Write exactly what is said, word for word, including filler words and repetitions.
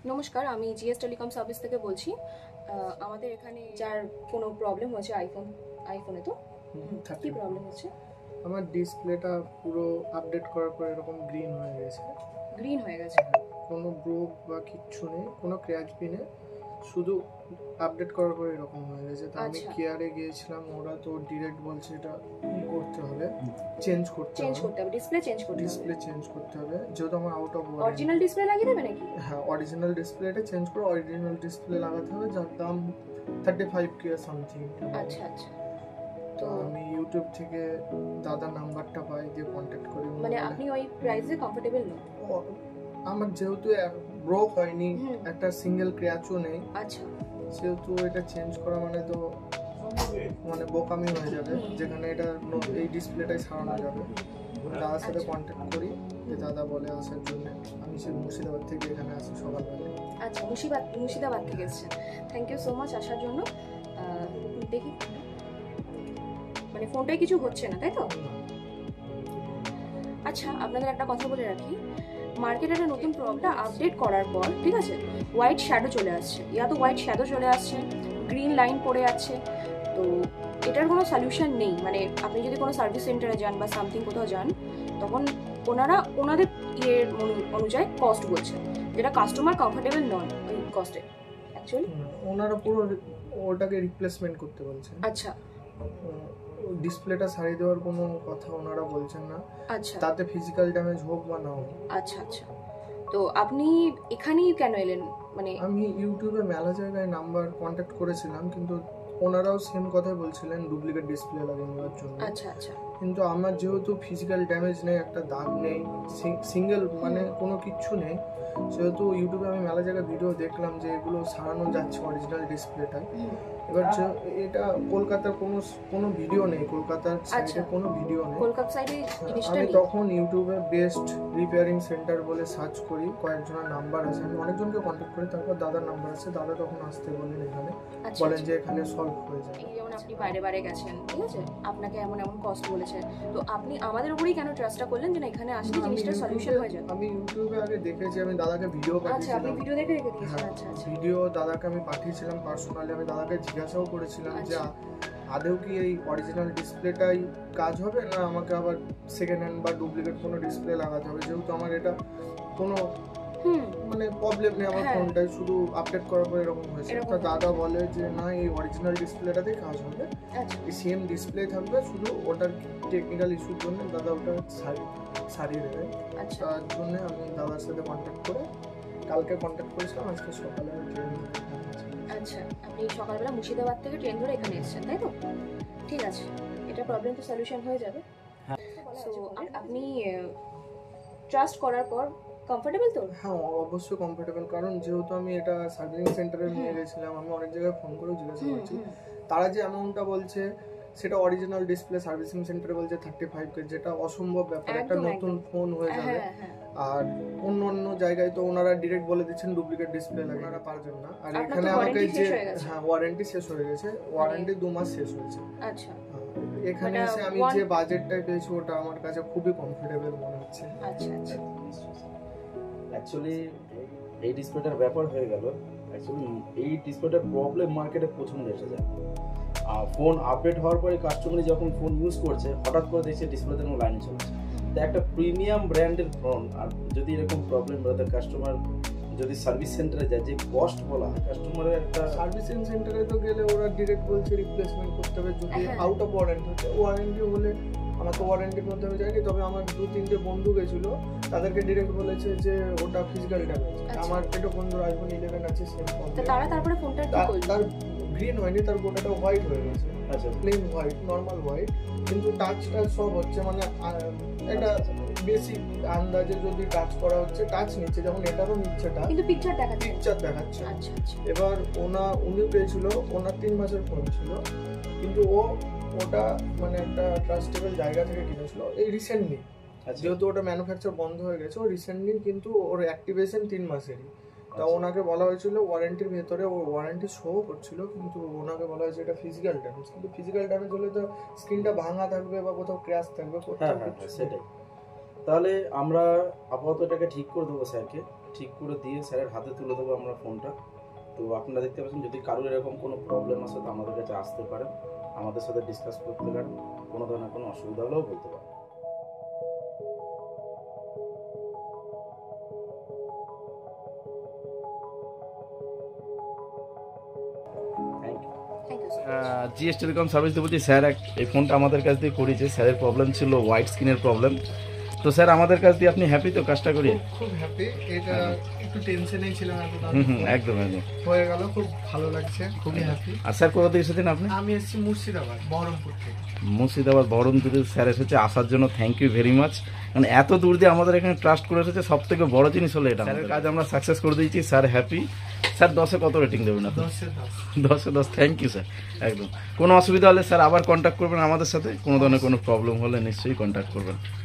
নমস্কার, আমি GS telecom service থেকে বলছি। আমাদের এখানে যার কোনো প্রবলেম হয়েছে আইফোন আইফোনে তো কি প্রবলেম হচ্ছে? আমার ডিসপ্লেটা পুরো আপডেট করার পর এরকম গ্রিন হয়ে গেছে। গ্রিন হয়ে গেছে? কোনো ব্রোক বা কিচ্ছু নেই, কোনো ক্র্যাচ বি নেই, শুধু আপডেট করার পর এরকম হয়ে গেছে। তো আমি কেয়ারে গিয়েছিলাম, ওরা তো ডিরেক্ট বলছে এটা করতে হবে, চেঞ্জ করতে চেঞ্জ করতে হবে ডিসপ্লে চেঞ্জ করতে হবে ডিসপ্লে চেঞ্জ করতে হবে যেহেতু আমার out of warranty. Original display লাগিয়ে দেবে নাকি? হ্যাঁ, অরিজিনাল ডিসপ্লেটা চেঞ্জ করে অরিজিনাল ডিসপ্লে লাগাতে হবে, যার দাম থার্টি ফাইভ কে সামথিং। আচ্ছা আচ্ছা। তো আমি ইউটিউব থেকে দাদার নাম্বারটা পাই, দিয়ে কন্ট্যাক্ট করি। মানে আপনি ওই প্রাইসে কমফোর্টেবল নন? আমার যেহেতু ব্রোক হয়নি, একটা সিঙ্গেল ক্র্যাচও নেই, আচ্ছা, সেহেতু এটা চেঞ্জ করা মানে তো মানে বোকামি হয়ে যাবে, যেখানে এটা এই ডিসপ্লেটাই সারানো যাবে। দাদার সাথে কন্ট্যাক্ট করি, যে দাদা বলে আসার জন্য। আমি সেই মুর্শিদাবাদ থেকে এখানে আসি সকালবেলা। আচ্ছা, মুর্শিদাবাদ মুর্শিদাবাদ থেকে এসেছেন। থ্যাংক ইউ সো মাচ আসার জন্য। দেখি, মানে ফোনটায় কিছু হচ্ছে না, তাই তো? আচ্ছা, আপনাদের একটা কথা বলে রাখি, মার্কেটে একটা নতুন প্রবলেমটা আপডেট করার পর, ঠিক আছে, হোয়াইট শ্যাডো চলে আসছে, ইয়া তো হোয়াইট শ্যাডো চলে আসছে, গ্রিন লাইন পড়ে যাচ্ছে। তো এটার কোনো সলিউশন নেই। মানে আপনি যদি কোনো সার্ভিস সেন্টারে যান বা সামথিং কোথাও যান, তখন ওনারা ওনাদের ইয়ের অনুযায়ী কস্ট বলছেন, যেটা কাস্টমার কমফোর্টেবল নন ওই কস্টে। অ্যাকচুয়ালি ওনারা পুরো ওটাকে রিপ্লেসমেন্ট করতে বলছেন। আচ্ছা, ডিসপ্লেটা সারিয়ে দেওয়ার কোনো কথা ওনারা বলছেন না। আচ্ছা, তাতে ফিজিক্যাল ড্যামেজ হোক বা না হোক। আচ্ছা আচ্ছা। তো আপনি এখানেই কেন এলেন? মানে আমি ইউটিউবে মেলা জায়গায় নাম্বার কন্ট্যাক্ট করেছিলাম, কিন্তু ওনারাও সেম কথাই বলছিলেন ডুপ্লিকেট ডিসপ্লে লাগিয়ে নেওয়ার জন্য। আচ্ছা আচ্ছা। কিন্তু আমার যেহেতু ফিজিক্যাল ড্যামেজ নেই, একটা দাগ নেই, সিঙ্গেল মানে কোনো কিচ্ছু নেই, সেহেতু ইউটিউবে আমি মেলা জায়গায় ভিডিও দেখলাম যে এগুলো সারানো যাচ্ছে অরিজিনাল ডিসপ্লেটায়। এবার এটা কলকাতার কোনো কোনো ভিডিও নেই, কলকাতার সাইডে কোনো ভিডিও নেই। কলকাতা সাইডে আমি তখন ইউটিউবে বেস্ট রিপেয়ারিং সেন্টার বলে সার্চ করি, কয়েকজনের নাম্বার আছে, আমি অনেকজনকে কন্ট্যাক্ট করি, তারপর দাদার নাম্বার আছে, দাদা তখন আসতে বলেন এখানে, বলেন যে এখানে সলভ হয়ে যাবে। যেমন আপনি বাইরে বাইরে গেছেন, ঠিক আছে, আপনাকে এমন এমন কস্ট বলেছে, তো আপনি আমাদের উপরেই কেন ট্রাস্টটা করলেন যে না এখানে আসলে জিনিসটা সলিউশন হয়ে যাবে? আমি ইউটিউবে আগে দেখেছি, আমি দাদাকে ভিডিও পাঠিয়েছিলাম। আচ্ছা, আপনি ভিডিও দেখে রেখে দিয়েছেন? আচ্ছা আচ্ছা। ভিডিও দাদাকে আমি পাঠিয়েছিলাম পার্সোনালি, আমি দাদাকে জিজ্ঞাসাও করেছিলাম যে আদৌ কি এই অরিজিনাল ডিসপ্লেটাই কাজ হবে, না আমাকে আবার সেকেন্ড হ্যান্ড বা ডুপ্লিকেট কোনো ডিসপ্লে লাগাতে হবে, যেহেতু আমার এটা কোনো মানে প্রবলেম নেই, আমার ফোনটাই শুধু আপডেট করার পর এরকম হয়েছে। তো দাদা বলে যে না, এই অরিজিনাল ডিসপ্লেটাতেই কাজ হবে, এই সেম ডিসপ্লে থাকবে, শুধু ওটার টেকনিক্যাল ইস্যুর জন্য দাদা ওটা সারিয়ে দেবে। তার জন্য আমি দাদার সাথে কন্ট্যাক্ট করে কালকে কন্ট্যাক্ট করেছিলাম, আজকে সকালে ট্রেন। আচ্ছা, আপনি সকালবেলা মুর্শিদাবাদ থেকে ট্রেন ধরে এখানে এসেছেন, তাই তো? ঠিক আছে, এটা প্রবলেম তো সলিউশন হয়ে যাবে। সো আপনি ট্রাস্ট করার পর কমফোর্টেবল তো? হ্যাঁ, অবশ্যই কমফোর্টেবল, কারণ যেহেতু আমি এটা সার্ভিসিং সেন্টারে নিয়ে গেছিলাম, আমি অনেক জায়গায় ফোন করেও জিজ্ঞাসা করছি, তারা যে অ্যামাউন্টটা বলছে সেটা অরিজিনাল ডিসপ্লে সার্ভিসিং সেন্টারে বলছে থার্টি ফাইভ কে, যেটা অসম্ভব ব্যাপার, একটা নতুন ফোন হয়ে যাবে। আর অন্য অন্য জায়গায় তো ওনারা ডিরেক্ট বলে দিচ্ছেন ডুপ্লিকেট ডিসপ্লে লাগে, ওনারা পারবেন না। আর এখানে আমাকে যে হ্যাঁ ওয়ারেন্টি শেষ হয়ে গেছে, ওয়ারেন্টি দু মাস শেষ হয়েছে। আচ্ছা, এখানে এসে আমি যে বাজেটটাই পেয়েছি ওটা আমার কাছে খুবই কমফোর্টেবল মনে হচ্ছে। আচ্ছা আচ্ছা। অ্যাকচুয়ালি এই ডিসপ্লেটার ব্যাপার হয়ে গেল, অ্যাকচুয়ালি এই ডিসপ্লেটার প্রবলেম মার্কেটে প্রচণ্ড এসে যায়। আর ফোন আপডেট হওয়ার পরে কাস্টমার যখন ফোন ইউজ করছে, হঠাৎ করে দেখছে ডিসপ্লেতে কোনো লাইন চলছে। তো একটা প্রিমিয়াম ব্র্যান্ডের ফোন আর যদি এরকম প্রবলেম হয়, তো কাস্টমার যদি সার্ভিস সেন্টারে যায়, যে কস্ট বলা হয় কাস্টমারের, একটা সার্ভিসিং সেন্টারে তো গেলে ওরা ডিরেক্ট বলছে রিপ্লেসমেন্ট করতে হবে, যদি আউট অফ ওয়ারেন্টি হচ্ছে। ওয়ারেন্টি হলে আমাকে ওয়ারেন্টির মধ্যে আমি যাইনি, তবে আমার দু তিনটে বন্ধু গেছিলো, তাদেরকে ডিরেক্ট বলেছে যে ওটা ফিজিক্যাল ড্যামেজ। আমার একটা বন্ধুর আইফোন ইলেভেন আছে, সেম প্রবলেম। তারা তারপরে ফোনটা তার গ্রিন হয়নি, তার গোটাটা হোয়াইট হয়ে গেছে। আচ্ছা, প্লেন হোয়াইট, নর্মাল হোয়াইট, কিন্তু টাচটা সব হচ্ছে, মানে এটা বেসিক আন্দাজে যদি টাচ করা হচ্ছে, টাচ নিচ্ছে, যেমন এটারও নিচ্ছে টাচ, কিন্তু পিকচার দেখাচ্ছে পিকচার দেখাচ্ছে। আচ্ছা আচ্ছা। এবার ওনা উনি পেয়েছিল, ওনার তিন মাসের ফোন ছিল, কিন্তু ও ওটা মানে একটা ট্রাস্টেবল জায়গা থেকে কিনেছিল এই রিসেন্টলি, যেহেতু ওটা ম্যানুফ্যাকচার বন্ধ হয়ে গেছে, ও রিসেন্টলি, কিন্তু ওর অ্যাক্টিভেশন তিন মাসেরই। তা ওনাকে বলা হয়েছিল ওয়ারেন্টির ভেতরে, ও ওয়ারেন্টি শো করছিল, কিন্তু ওনাকে বলা হয়েছে এটা ফিজিক্যাল ড্যামেজ। কিন্তু ফিজিক্যাল ড্যামেজ হলে তো স্ক্রিনটা ভাঙা থাকবে বা কোথাও ক্র্যাশ থাকবে, সেটাই। তাহলে আমরা আপাতত এটাকে ঠিক করে দেবো স্যারকে, ঠিক করে দিয়ে স্যারের হাতে তুলে দেবো আমরা ফোনটা। তো আপনারা দেখতে পাচ্ছেন যদি কারোর এরকম কোনো প্রবলেম আসে তো আমাদের কাছে আসতে পারেন, আমাদের সাথে ডিসকাস করতে পারেন, কোনো ধরনের কোনো অসুবিধা হলেও বলতে পারেন। Thank you. Thank you sir. GS telecom service দিয়ে বলছি স্যার, এক এই ফোনটা আমাদের কাছ দিয়ে করেছে, স্যারের প্রবলেম ছিল হোয়াইট স্ক্রিনের প্রবলেম। তো স্যার আমাদের কাছ দিয়ে আপনি হ্যাপি তো কাজটা করিয়ে? খুব হ্যাপি। এটা একটু টেনশনেই ছিলাম এতটা, হুম হুম একদম একদম হয়ে গেল, খুব ভালো লাগছে, খুবই হ্যাপি। আর স্যার কোথা থেকে এসেছেন আপনি? আমি এসেছি মুর্শিদাবাদ, বহরমপুর থেকে। মুর্শিদাবাদ বহরমপুর থেকে স্যার এসেছে, আসার জন্য থ্যাংক ইউ ভেরি মাচ। মানে এত দূর দিয়ে আমাদের এখানে ট্রাস্ট করে এসেছে, সব থেকে বড় জিনিস হলো এটা। স্যারের কাজ আমরা সাকসেস করে দিয়েছি, স্যার হ্যাপি। স্যার দশে কত রেটিং দেবেন আপনি? দশে দশ। দশে দশ। Thank you sir. একদম কোনো অসুবিধা হলে স্যার আবার কন্ট্যাক্ট করবেন আমাদের সাথে, কোনো ধরনের কোনো প্রবলেম হলে নিশ্চয়ই কন্ট্যাক্ট করবেন।